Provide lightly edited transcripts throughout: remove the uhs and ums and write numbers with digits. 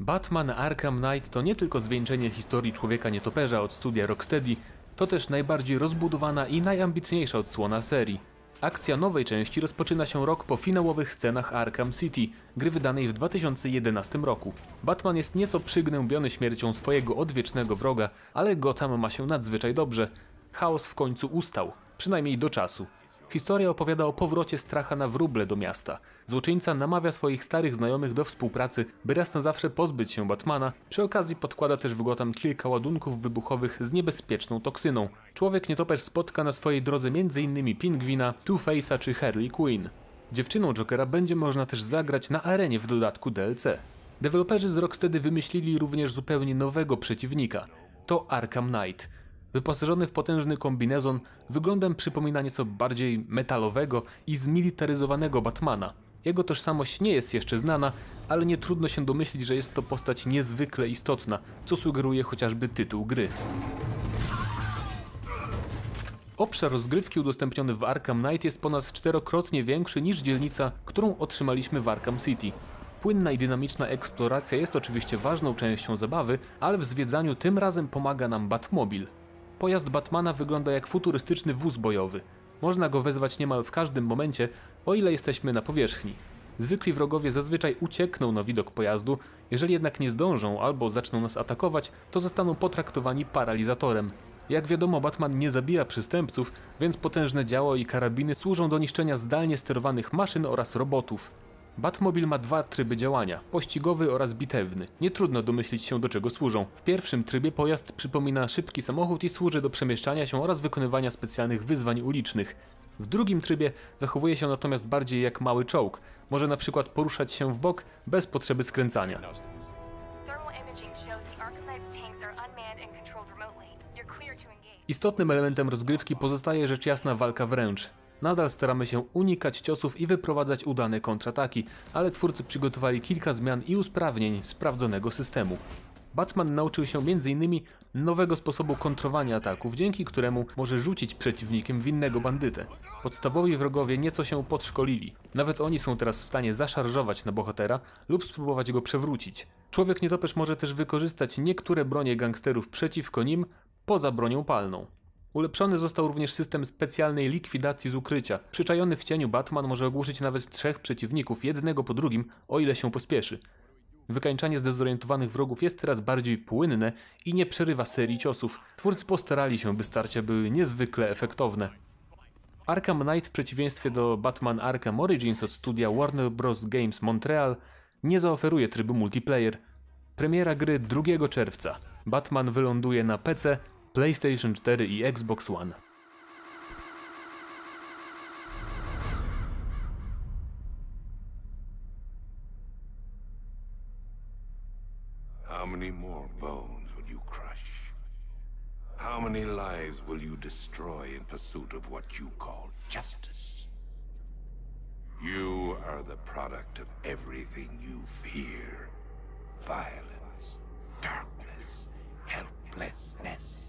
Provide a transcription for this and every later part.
Batman Arkham Knight to nie tylko zwieńczenie historii Człowieka Nietoperza od studia Rocksteady, to też najbardziej rozbudowana i najambitniejsza odsłona serii. Akcja nowej części rozpoczyna się rok po finałowych scenach Arkham City, gry wydanej w 2011 roku. Batman jest nieco przygnębiony śmiercią swojego odwiecznego wroga, ale Gotham ma się nadzwyczaj dobrze. Chaos w końcu ustał, przynajmniej do czasu. Historia opowiada o powrocie Stracha na wróble do miasta. Złoczyńca namawia swoich starych znajomych do współpracy, by raz na zawsze pozbyć się Batmana. Przy okazji podkłada też w Gotham kilka ładunków wybuchowych z niebezpieczną toksyną. Człowiek Nietoperz spotka na swojej drodze m.in. Pingwina, Two-Face'a czy Harley Quinn. Dziewczyną Jokera będzie można też zagrać na arenie w dodatku DLC. Deweloperzy z Rocksteady wymyślili również zupełnie nowego przeciwnika. To Arkham Knight. Wyposażony w potężny kombinezon, wyglądem przypomina nieco bardziej metalowego i zmilitaryzowanego Batmana. Jego tożsamość nie jest jeszcze znana, ale nie trudno się domyślić, że jest to postać niezwykle istotna, co sugeruje chociażby tytuł gry. Obszar rozgrywki udostępniony w Arkham Knight jest ponad 4-krotnie większy niż dzielnica, którą otrzymaliśmy w Arkham City. Płynna i dynamiczna eksploracja jest oczywiście ważną częścią zabawy, ale w zwiedzaniu tym razem pomaga nam Batmobil. Pojazd Batmana wygląda jak futurystyczny wóz bojowy. Można go wezwać niemal w każdym momencie, o ile jesteśmy na powierzchni. Zwykli wrogowie zazwyczaj uciekną na widok pojazdu, jeżeli jednak nie zdążą albo zaczną nas atakować, to zostaną potraktowani paralizatorem. Jak wiadomo, Batman nie zabija przestępców, więc potężne działo i karabiny służą do niszczenia zdalnie sterowanych maszyn oraz robotów. Batmobil ma dwa tryby działania, pościgowy oraz bitewny. Nie trudno domyślić się, do czego służą. W pierwszym trybie pojazd przypomina szybki samochód i służy do przemieszczania się oraz wykonywania specjalnych wyzwań ulicznych. W drugim trybie zachowuje się natomiast bardziej jak mały czołg. Może na przykład poruszać się w bok bez potrzeby skręcania. Istotnym elementem rozgrywki pozostaje rzecz jasna walka wręcz. Nadal staramy się unikać ciosów i wyprowadzać udane kontrataki, ale twórcy przygotowali kilka zmian i usprawnień sprawdzonego systemu. Batman nauczył się m.in. nowego sposobu kontrowania ataków, dzięki któremu może rzucić przeciwnikiem winnego bandytę. Podstawowi wrogowie nieco się podszkolili. Nawet oni są teraz w stanie zaszarżować na bohatera lub spróbować go przewrócić. Człowiek Nietoperz może też wykorzystać niektóre bronie gangsterów przeciwko nim, poza bronią palną. Ulepszony został również system specjalnej likwidacji z ukrycia. Przyczajony w cieniu Batman może ogłuszyć nawet 3 przeciwników, jednego po drugim, o ile się pospieszy. Wykańczanie zdezorientowanych wrogów jest teraz bardziej płynne i nie przerywa serii ciosów. Twórcy postarali się, by starcia były niezwykle efektowne. Arkham Knight w przeciwieństwie do Batman Arkham Origins od studia Warner Bros. Games Montreal nie zaoferuje trybu multiplayer. Premiera gry 2 czerwca. Batman wyląduje na PC, PlayStation 4 i Xbox One. How many more bones will you crush? How many lives will you destroy in pursuit of what you call justice? You are the product of everything you fear. Violence, darkness, helplessness.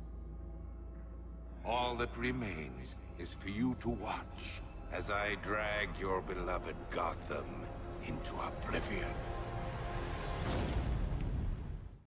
All that remains is for you to watch as I drag your beloved Gotham into oblivion.